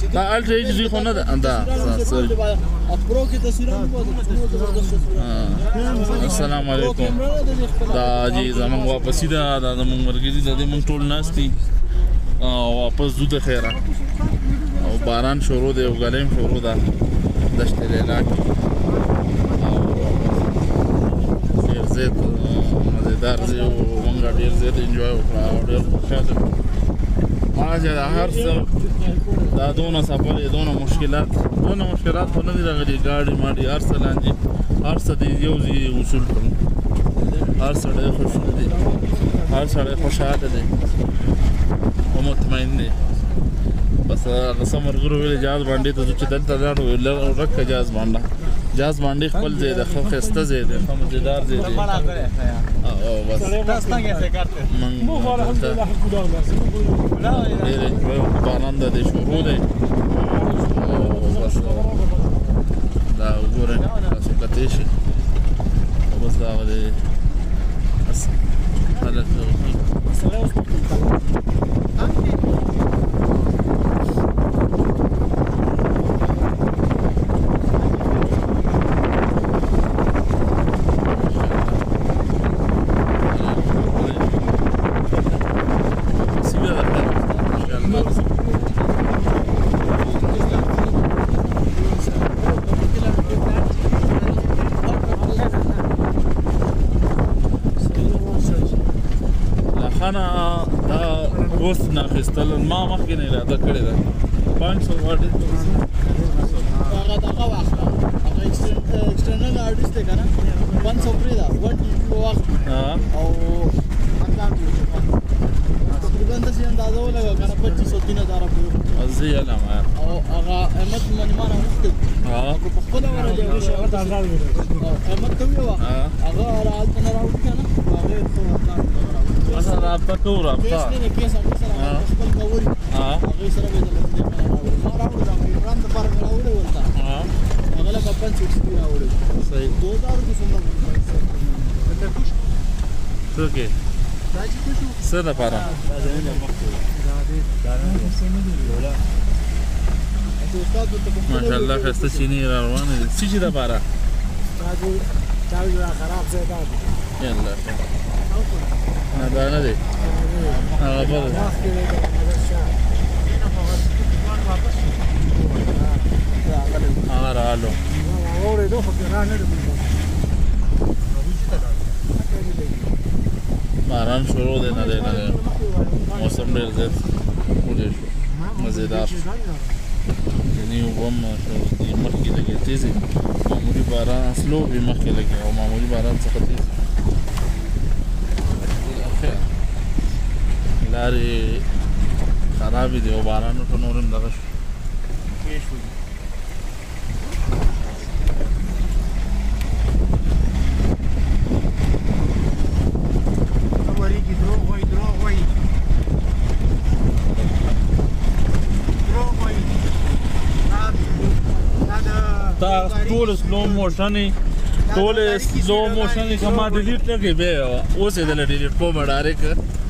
دا الټرا ایچ ډي خو نه ده دا پرو کې تصویرونه السلام علیکم دا جی زمونږ واپسی ده دا زمونږ مرګري ده موږ ټول ناستي واپس ځو د خیره او باران شروع دی او ګلیم شروع ده دشت لیلا کې ډېر زیات مزیدار دی او موږ ډېر زیات انجوای وکړو او ډېر خوشحاله ما چې هر څه دا دونه سفر یې دونه مشکلات خو نه دي راغلي ګاډي ماډي هر څه لاندې هر څه د یو ځای وصول کړو هر سړی خوشحاله دی هر سړی خوشحاله دی او مطمئن دی بس هغه څه ملګرو ویلې جاز بانډې ته ځو چې دلته لاړو ورکه جاز بانډې خپل ځای دی ښه ښایسته ځای دی ښه مزیدار ځای دی او بس ډېر انجوای باران ده دی شروع دی بس دا وګورئ تاسو کتی شئ بس دا هغه دی خلک اوس نه اخیستل ما مخکې نه اراده کړې ده 500 واټ هغه دغه واخله هغه ایکسټرنل آرټیست دی که نه 500 پرېږده 1 ټي بي واخله او تقریبا داسې اندازه ولګوه که نه 2500-3000 پورې زه یې علم او هغه احمد منیمان راوغوښتل خو په خپله ورغلی احمد ته ویې وه هغه هلته نه راوړي که نه هغې اصلا رابطه کوو رابطه کیس نه دی کیس هغې سره خپل کوري هغې سره به یې د لطفې نه راوړي ما راوړو د عمران دپاره مې راوړی ورته هغه لکه 560 راوړی صحیح 2000 کې څومره څوک یې څه دپاره ماشاءالله ښایسته چینې را روانې دي څه شي دپاره یالله دا نه دی هغه بل هغه راغلو باران شروع دی نه دی موسم ډېر زیات ښکلی شو مزیدار شو یعنې اوبه هم مخکې لګې تیزې معمولي باران سلو وي مخکې لګې او معمولي باران څخه تیز لارې خرابې دي او باران ورته نور هم دغه شو دا ټول سلو موشنې که ما ډیلیټ نه کړې بیا اوس یې دله ډیلیټ کوم ډایرکټ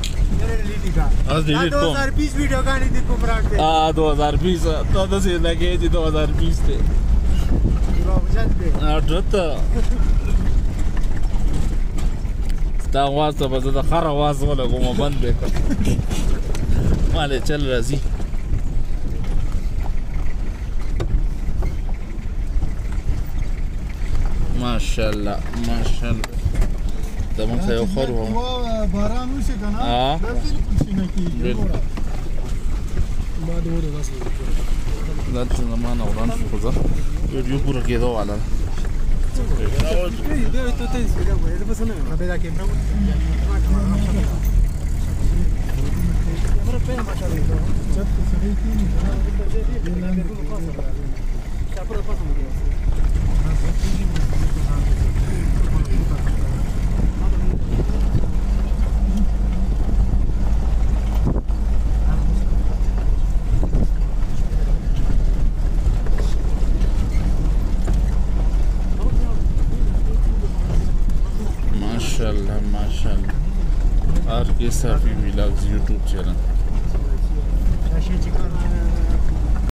2020 ویډیو غاڼې دې کوم راټ 2020 ته داسې لګې چې 2020 دی ډته ستا اواز ته به زه د خر اواز ولګوم بند به کړم مالې چل راځي ماشاءالله دا موږ ته یو خر و باران وشي که نه دا بالکل شینه کېږي دلته زما نه وران شو خو زه ویډیو پوره کېدو واله माशाल्लाह आर के साफी vlogs YouTube channel